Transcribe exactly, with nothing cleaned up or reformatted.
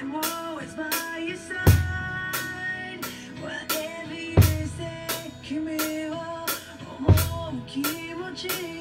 I'm always by your side. Whatever you say, 君は思う気持ち